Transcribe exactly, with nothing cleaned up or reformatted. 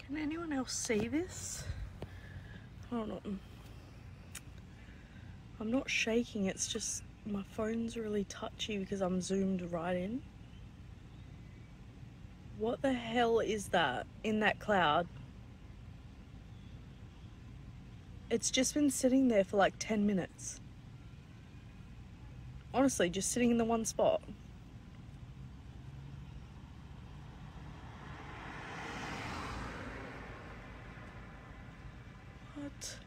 Can anyone else see this? Hold on. I'm not shaking, it's just my phone's really touchy because I'm zoomed right in. What the hell is that in that cloud? It's just been sitting there for like ten minutes. Honestly, just sitting in the one spot. What?